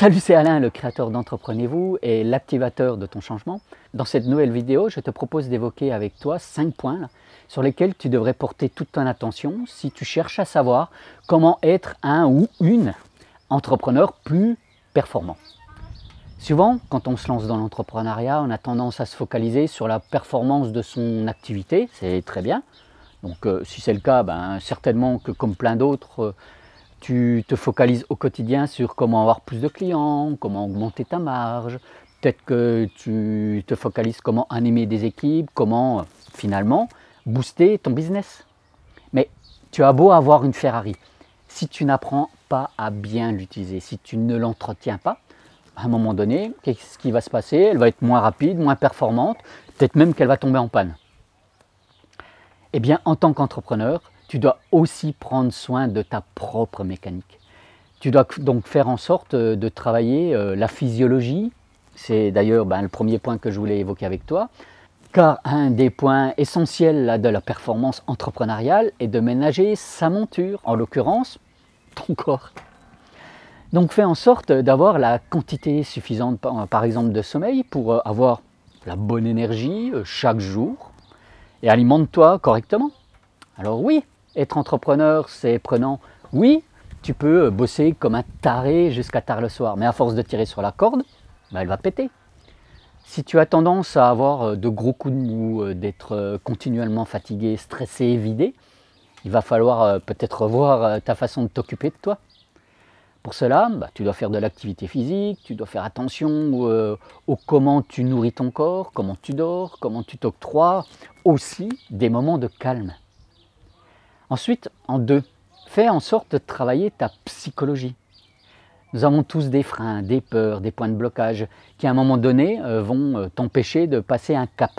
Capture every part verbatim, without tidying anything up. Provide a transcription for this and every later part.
Salut, c'est Alain, le créateur d'Entreprenez-vous et l'activateur de ton changement. Dans cette nouvelle vidéo, je te propose d'évoquer avec toi cinq points là, sur lesquels tu devrais porter toute ton attention si tu cherches à savoir comment être un ou une entrepreneur plus performant. Souvent, quand on se lance dans l'entrepreneuriat, on a tendance à se focaliser sur la performance de son activité, c'est très bien. Donc euh, si c'est le cas, ben, certainement que comme plein d'autres, euh, tu te focalises au quotidien sur comment avoir plus de clients, comment augmenter ta marge. Peut-être que tu te focalises comment animer des équipes, comment finalement booster ton business. Mais tu as beau avoir une Ferrari, si tu n'apprends pas à bien l'utiliser, si tu ne l'entretiens pas, à un moment donné, qu'est-ce qui va se passer? Elle va être moins rapide, moins performante, peut-être même qu'elle va tomber en panne. Eh bien, en tant qu'entrepreneur, tu dois aussi prendre soin de ta propre mécanique. Tu dois donc faire en sorte de travailler la physiologie. C'est d'ailleurs ben, le premier point que je voulais évoquer avec toi. Car un des points essentiels là, de la performance entrepreneuriale est de ménager sa monture, en l'occurrence ton corps. Donc fais en sorte d'avoir la quantité suffisante, par exemple, de sommeil pour avoir la bonne énergie chaque jour et alimente-toi correctement. Alors oui, être entrepreneur, c'est prenant. Oui, tu peux bosser comme un taré jusqu'à tard le soir, mais à force de tirer sur la corde, ben elle va péter. Si tu as tendance à avoir de gros coups de mou, d'être continuellement fatigué, stressé, vidé, il va falloir peut-être revoir ta façon de t'occuper de toi. Pour cela, bah, tu dois faire de l'activité physique, tu dois faire attention euh, au comment tu nourris ton corps, comment tu dors, comment tu t'octroies aussi des moments de calme. Ensuite, en deux, fais en sorte de travailler ta psychologie. Nous avons tous des freins, des peurs, des points de blocage qui à un moment donné euh, vont t'empêcher de passer un cap.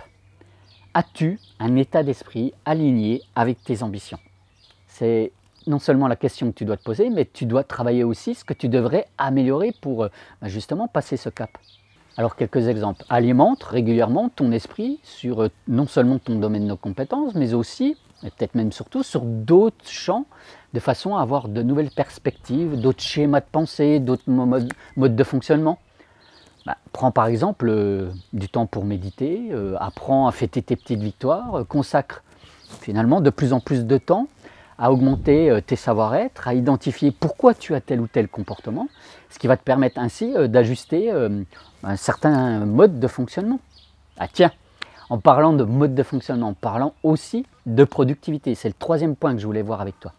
As-tu un état d'esprit aligné avec tes ambitions? C'est non seulement la question que tu dois te poser, mais tu dois travailler aussi ce que tu devrais améliorer pour bah, justement passer ce cap. Alors quelques exemples. Alimente régulièrement ton esprit sur non seulement ton domaine de compétences, mais aussi, et peut-être même surtout, sur d'autres champs, de façon à avoir de nouvelles perspectives, d'autres schémas de pensée, d'autres modes, modes de fonctionnement. Bah, prends par exemple euh, du temps pour méditer, euh, apprends à fêter tes petites victoires, euh, consacre finalement de plus en plus de temps à augmenter euh, tes savoir-être, à identifier pourquoi tu as tel ou tel comportement, ce qui va te permettre ainsi euh, d'ajuster euh, un certain mode de fonctionnement. Ah tiens, en parlant de mode de fonctionnement, en parlant aussi de productivité, c'est le troisième point que je voulais voir avec toi.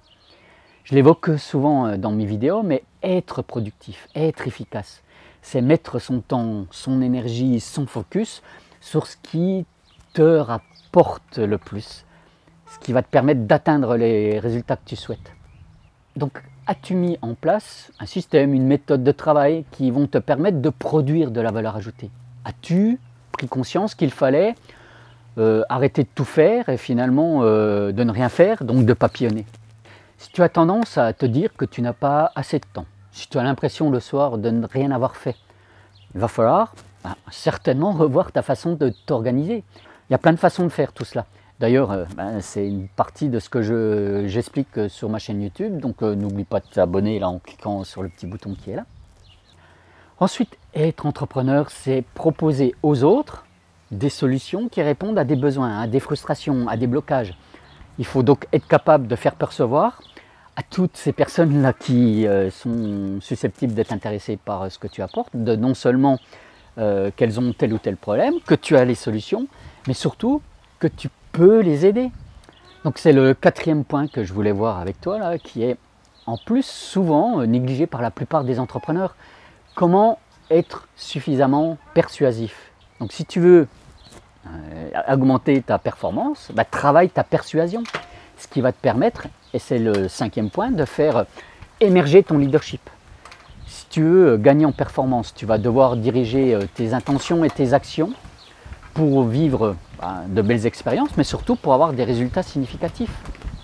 Je l'évoque souvent dans mes vidéos, mais être productif, être efficace, c'est mettre son temps, son énergie, son focus sur ce qui te rapporte le plus, ce qui va te permettre d'atteindre les résultats que tu souhaites. Donc, as-tu mis en place un système, une méthode de travail qui vont te permettre de produire de la valeur ajoutée? As-tu pris conscience qu'il fallait euh, arrêter de tout faire et finalement euh, de ne rien faire, donc de papillonner? Si tu as tendance à te dire que tu n'as pas assez de temps, si tu as l'impression le soir de ne rien avoir fait, il va falloir bah, certainement revoir ta façon de t'organiser. Il y a plein de façons de faire tout cela. D'ailleurs, euh, ben, c'est une partie de ce que je, j'explique sur ma chaîne YouTube, donc euh, n'oublie pas de t'abonner là en cliquant sur le petit bouton qui est là. Ensuite, être entrepreneur, c'est proposer aux autres des solutions qui répondent à des besoins, à des frustrations, à des blocages. Il faut donc être capable de faire percevoir à toutes ces personnes-là qui euh, sont susceptibles d'être intéressées par ce que tu apportes, de non seulement euh, qu'elles ont tel ou tel problème, que tu as les solutions, mais surtout que tu peux les aider. Donc c'est le quatrième point que je voulais voir avec toi, là, qui est en plus souvent euh, négligé par la plupart des entrepreneurs. Comment être suffisamment persuasif? Donc si tu veux euh, augmenter ta performance, bah, travaille ta persuasion. Ce qui va te permettre, et c'est le cinquième point, de faire émerger ton leadership. Si tu veux gagner en performance, tu vas devoir diriger tes intentions et tes actions pour vivre bah, de belles expériences, mais surtout pour avoir des résultats significatifs.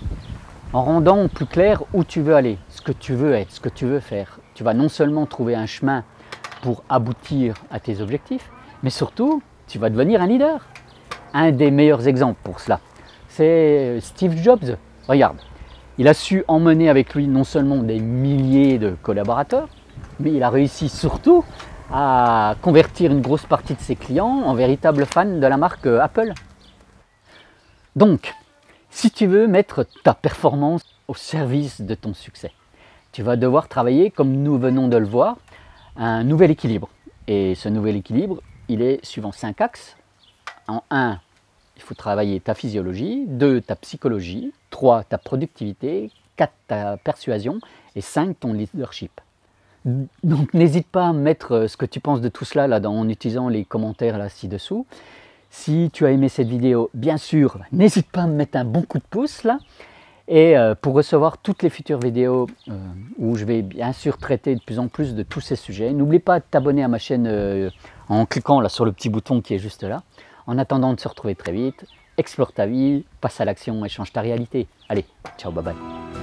En rendant plus clair où tu veux aller, ce que tu veux être, ce que tu veux faire, tu vas non seulement trouver un chemin pour aboutir à tes objectifs, mais surtout, tu vas devenir un leader. Un des meilleurs exemples pour cela, c'est Steve Jobs. Regarde, il a su emmener avec lui non seulement des milliers de collaborateurs, mais il a réussi surtout à convertir une grosse partie de ses clients en véritables fans de la marque Apple. Donc, si tu veux mettre ta performance au service de ton succès, tu vas devoir travailler, comme nous venons de le voir, un nouvel équilibre. Et ce nouvel équilibre, il est suivant cinq axes. En un, il faut travailler ta physiologie, deux, ta psychologie, trois, ta productivité, quatre, ta persuasion et cinq, ton leadership. Donc n'hésite pas à mettre ce que tu penses de tout cela là, dans, en utilisant les commentaires là ci-dessous. Si tu as aimé cette vidéo, bien sûr, n'hésite pas à me mettre un bon coup de pouce là. Et euh, pour recevoir toutes les futures vidéos euh, où je vais bien sûr traiter de plus en plus de tous ces sujets, n'oublie pas de t'abonner à ma chaîne euh, en cliquant là sur le petit bouton qui est juste là. En attendant de se retrouver très vite, explore ta vie, passe à l'action et change ta réalité. Allez, ciao, bye bye.